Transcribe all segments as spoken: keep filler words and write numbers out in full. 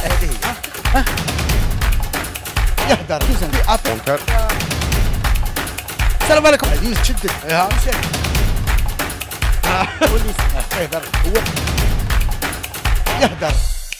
هذه هي. ها يهدر منكر. السلام عليكم. عزيز تشدد ها مشى هو اللي يسمع يهدر هو يهدر.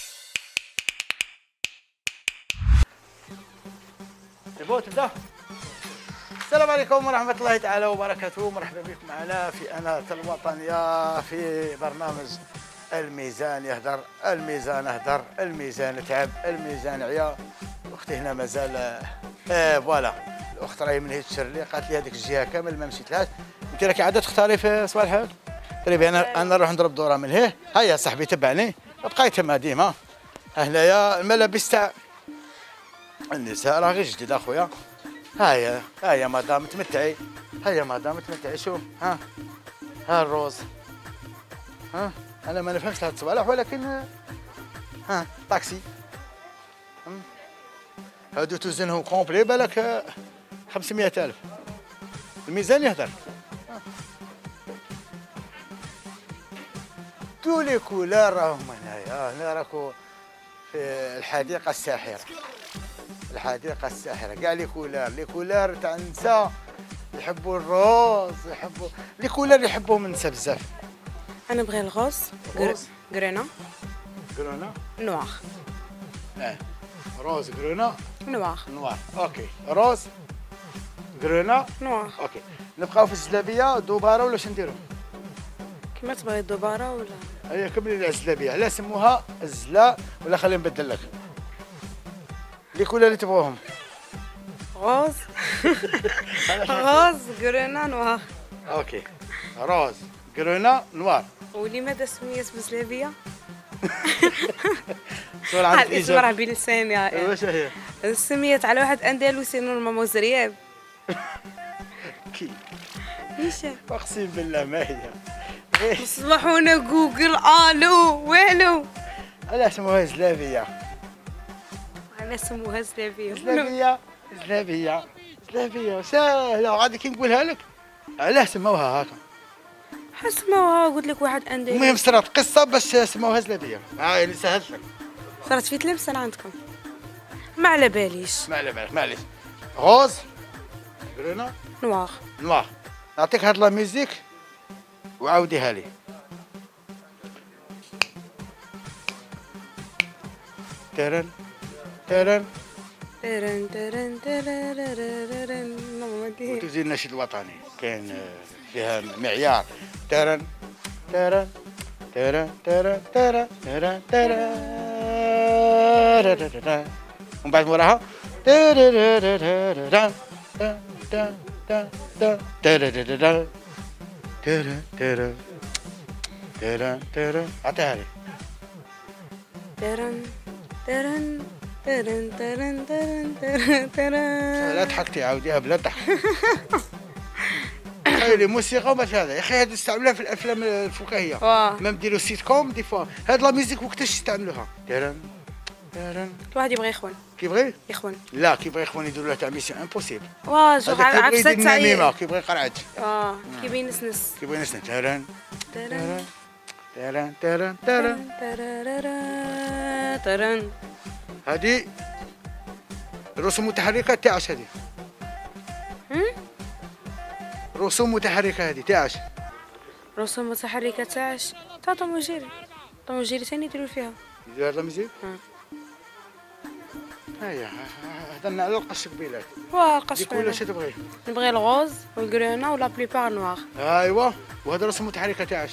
تبغوا تبدا. السلام عليكم ورحمة الله تعالى وبركاته، مرحبا بكم معنا في قناة الوطنية في برنامج الميزان يهدر. الميزان اهدر، الميزان تعب، الميزان عيا. اختي هنا مازال اه فوالا، الاخت راهي من هيت الشرلي قالت لي هذيك الجهه كامل ما مشيتلهاش. انت راكي عاده تختاري في صباح الحال. طيب انا انا نروح نضرب دوره من هيه. هيا صاحبي تبعني، بقاي تما ديما. هنايا الملابس تاع النساء راه غير جديد اخويا. هيا هيا مدام تمتعي، هيا مدام تمتعي. شوف ها ها الروز. ها انا ما نفهمش هاد الصوالح ولكن ها طاكسي. هادو توزنهم كومبلي بالك خمسمية ألف. الميزان يهدر. تو لي كولار راهم هنايا. هنا راكو في الحديقة الساحرة. الحديقة الساحرة كاع لي كولار، لي كولار تاع النساء يحبوا الروز، يحبوا لي كولار يحبوهم النساء بزاف. انا نبغي الغوز، غرينا، غرونا، نوار. اه روز غرونا نوار نوار. اوكي روز غرونا نوار. اوكي. نبقاو في الزلابيه دوباره ولا شنديرو؟ كيما تبغي الدبارة ولا؟ هيا كملي لي الزلابيه. علاه سموها الزلا ولا خلينا نبدل لك؟ لي كولار اللي تبغوهم. غوز غوز غرينا نوار. اوكي روز غرونا نوار. ولماذا سميت بزلابية؟ سؤال عن الاسم راه بين لساني. واش هي؟ سميت على واحد اندلسي نورمالمون زرياب. كي ايش اقسم بالله ما هي. صبحونا جوجل الو والو. علاش سموها زلابيه؟ انا سموها زلابية. زلابيه زلابيه زلابيه ساهله غادي كي نقولها لك. علاه سموها هكا؟ حسموها قلت لك واحد اندلسي. المهم صرات قصه باش سموها زلابيه. ها يعني سهلت لك. صارت في تلمسان عندكم ما على باليش. ما على بالك معليش. غوز غرونا نوار نوار. نعطيك هاد لا ميوزيك وعاوديها لي. ترن ترن ترن ترن ترن. وتزيد النشيد الوطني كاين فيها معيار. ترن ترن ترن ترن ترن ترن ترن. ومن بعد موراها ترن ترن ترن ترن ترن. عطيها لي. ترن ترن ترن ترن ترن ترن ترن. لا ضحكتي عاوديها بلا ضحك. تخيلي موسيقى وما هذا يا اخي هذه تستعملوها في الافلام الفكاهيه. ما نديروا سيت كوم دي فوا هاد لا ميوزيك وقتاش يستعملوها؟ ترن ترن. واحد يبغي يخون كيبغي؟ يخون. لا كيبغي يخوان يديروا له تاع ميسيون امبوسيبل. واه شوف عفسه تاع النميمه كيبغي يقرعج. اه كيبغي ينسنس. كيبغي ينسنس. ترن ترن ترن ترن ترن ترن ترن. هذه رسوم متحركه تاعش. هذه رسوم متحركه هذه تاعش. رسوم متحركه تاعش تاع طوم وجيري. طوم وجيري ثاني يديروا فيها. يدير هاد المزيك. هيا هضرنا على القش قبيلات. واه القش ديك كلش تبغي؟ نبغي الغوز والغرينا ولا بليبار نوار. ايوا وهذا رسوم متحركه تاعش.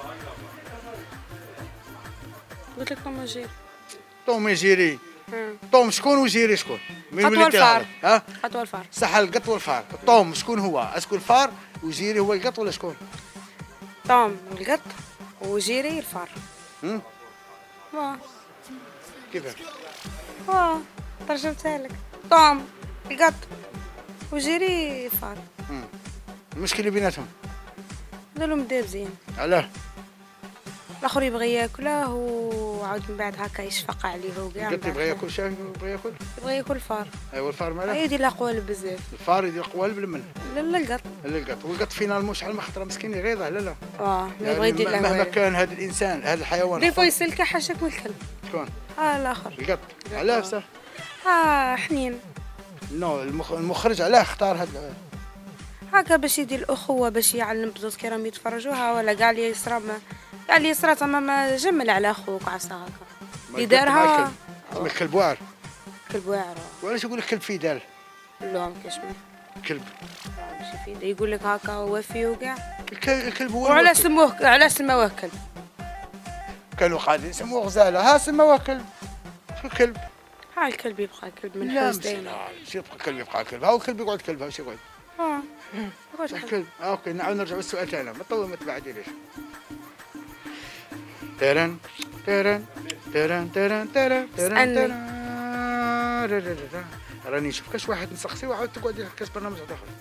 قلت لك طوم وجيري. طوم يجيري. طوم شكون وجيري شكون؟ من قط والفار. ها؟ قط والفار. صح القط والفار. الطوم شكون هو؟ اسكو الفار وجيري هو القط ولا شكون؟ طوم القط وجيري الفار. هم؟ واه كيفاه؟ واه ترجمتها لك. طوم القط وجيري الفار. المشكل اللي بيناتهم؟ دولهم دابزين. علاه؟ الاخر يبغي ياكله وعاود من بعد هكا يشفق عليه وكاع. القط يبغي ياكل شاي يبغي ياكل؟ يبغي ياكل الفار. ايوا الفار ماله؟ يدير له قوالب بزاف. الفار يدير قوالب لمن؟ لا لا القط. لا القط. والقط فينالمون شحال من خطره مسكين يغيظه. لا لا اه ما يبغي يدير له مهما والو. كان هذا الانسان هذا الحيوان دي فوا يسلك حاشاك من الكلب. شكون؟ اه الاخر. القط. علاه صح؟ اه حنين. نو المخ... المخرج علاه اختار هاد هكا باش يدير الأخوة، باش يعلم بزوز كي راهم يتفرجوها، ولا قال لي يسرى ما قال لي يسرى تما ما جمل على خوك عسى هكا اللي دارها. ما كلب واعر. كلب واعر. وعلاش يقول لك كلب فيدال؟ لا ما كاش منه كلب. ماشي فيدال، يقول لك هكا وفي وكاع. الكلب هو. وعلاش سموه علاش سموه كلب؟ كانوا قاعدين يسموه غزاله، ها سموه كلب. شو كلب؟ ها الكلب يبقى كلب من لا حوس مش دايما. لا شو يبقى كلب يبقى كلب، ها الكلب يقعد كلب، ها شو يقعد؟ اه صح كلب. آه اوكي نعاود نرجع للسؤال تاعنا، ما تطول ما تبعدي ليش. تيران تيران تيران تيران تيران تيران. راني نشوف كاش واحد نسقسي وعاود تقعدي كاش برنامج واحد اخر.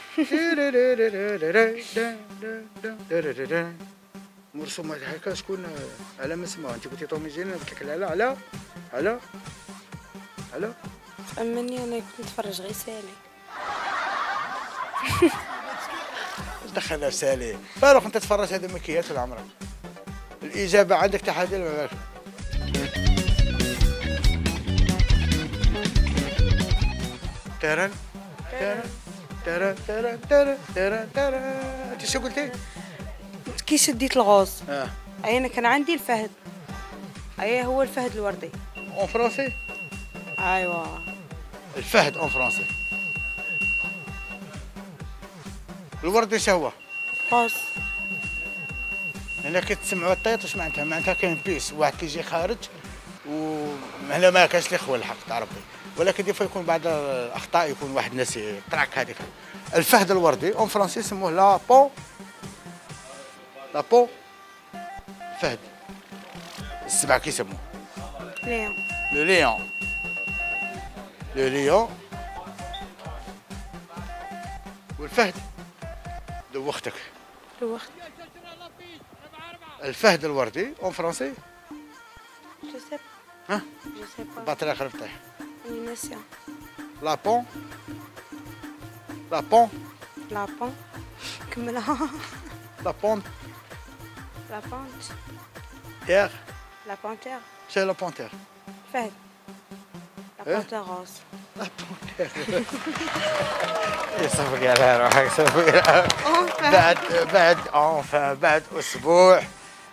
مرسومات هكا شكون على ما سماها انت قلتي طومي جينا قلت لك لا لا على على على أمني أنا كنت نتفرج غير سالي. اش دخلها في سالي؟ فاروق انت تفرج هذه مكيات ولا عمرك؟ الإجابة عندك تحدي ولا ما بالك؟ ترن ترن ترن ترن ترن ترن ترن. انت شو قلتي؟ كي شديت الغوص اه أي أنا كان عندي الفهد، أي هو الفهد الوردي. اون فرونسي؟ أيوا الفهد اون فرونسي. الوردي شو هو؟ غوص. هنا كي تسمعوا الطيط واش معناتها؟ معناتها كاين بيس واحد كيجي خارج وهنا ما كاش اللي خول الحق تاع ربي، ولكن ديفا يكون بعض الاخطاء يكون واحد ناسي طرعك هذيك. الفهد الوردي اون فرونسي يسموه لا بون لا بون فهد. السبعه كيسموه ليون. لو ليون. لو ليون والفهد دوختك. الوقت. الفهد الوردي اون فرونسي جو سي ها جو سي با. باطريق طيح. اني ناسية. لا بون لا بون لا بون كملها. لا بون لا بونت. تيغ. لا بونتير. شنو لا بونتير؟ فهد. لا إيه؟ بونتير غوص. لا بونتير. صافي على روحك صافي. بعد بعد اونفان بعد اسبوع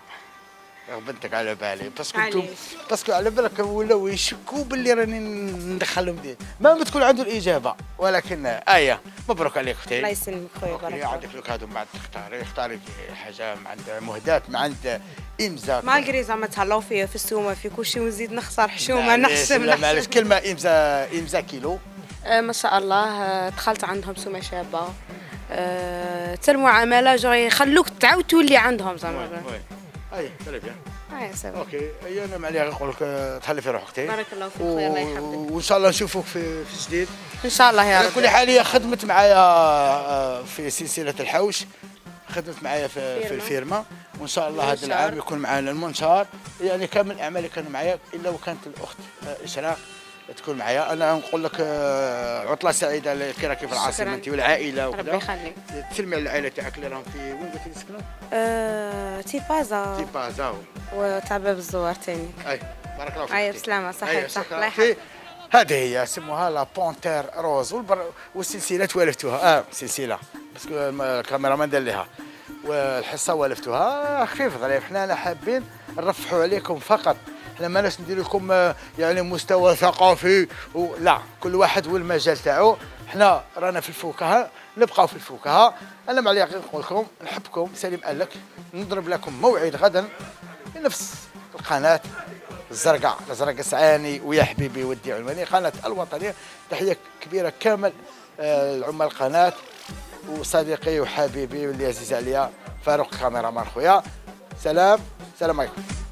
بنتك على بالي باسكو انتم باسكو على بالك ولاو يشكوا باللي راني ندخلهم دي ما تكون عنده الاجابه، ولكن ايه مبروك عليك اختي. الله يسلمك خويا بارك الله. عندك لوك هادو بعد تختاري اختاري حاجه مع عند مهدات مع عند امزا. ما قري زعما تهلاو فيا في السومه في كل شيء ونزيد نخسر حشومه نحسب لا معليش كلمه امزا امزا كيلو. آه ما شاء الله. آه دخلت عندهم سومه شابه. آه حتى المعامله جاي يخلوك تعاود تولي عندهم زعما. اي تري بيان. اي سافا. اوكي اي انا ما عليها نقول لك تهلي في روحك اختي. بارك الله فيك خويا الله يحفظك. وان شاء الله نشوفوك في في جديد. ان شاء الله يا رب. على كل حال هي خدمت معايا في سلسله الحوش، خدمت معايا في في الفيرما، وان شاء الله هذا العام يكون معنا المنشار. يعني كامل الاعمال اللي كانوا معايا الا وكانت الاخت اشراق تكون معايا. انا نقول لك عطله سعيده كي راكي في العاصمه انت والعائله وكذا. ربي يخليك. تسلمي على العائله تاعك اللي راهم في وين قلتي تسكنوا؟ أه... تيبازا. تيبازا وتاع باب الزوار تاني. اي بارك الله فيك. اي بسلامه صحيح صح الله يحفظك. يحفظك. هذه هي سموها لا بونتير روز والبر... والسلسله والفتوها اه سلسله باسكو الكاميرامان دار ليها والحصه والفتوها خفيف ظريف. حنا حابين نرفحوا عليكم فقط، حنا ماناش ندير لكم يعني مستوى ثقافي و... لا كل واحد والمجال تاعو. حنا رانا في الفكاهه نبقاو في الفكاهه. انا ما عليا غير نقول لكم نحبكم. سليم قال لك نضرب لكم موعد غدا في نفس القناه الزرقاء الزرقاء سعاني ويا حبيبي ودي عنواني قناه الوطنيه. تحيه كبيره كامل العمال القناه وصديقي وحبيبي واللي عزيز عليا فاروق كاميرامان خويا. سلام سلام عليكم.